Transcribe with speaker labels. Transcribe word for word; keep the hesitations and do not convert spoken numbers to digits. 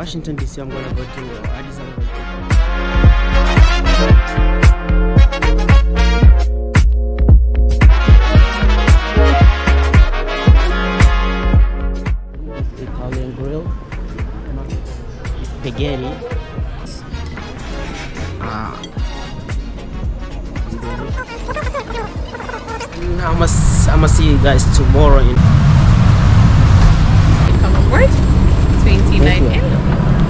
Speaker 1: Washington D C. I'm gonna go to Addis Ababa. Italian grill, spaghetti. Ah. I must, I must see you guys tomorrow. In
Speaker 2: Come on board. twenty-nine N.